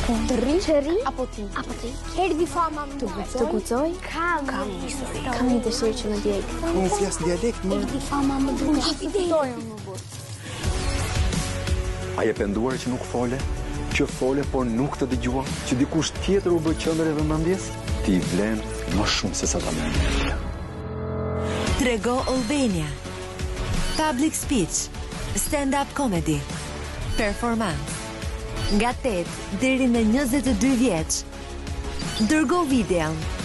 Të rri? Apo ti? Herdi fama më Të guxoj? Kam një dëshirë që më djeg. Unë flas dialekt më. Herdi fama më duke. Ftojmë më burr. A je penduar që nuk fole? Që fole, por nuk të dëgjua? Që dikush tjetër u bë qendër e vëmendjes? Ti vlen më shumë se sa ta mendje. Trego Albania. Public speech. Stand-up comedy. Performance. Nga 8 deri në 22 vjeç. Dërgo videon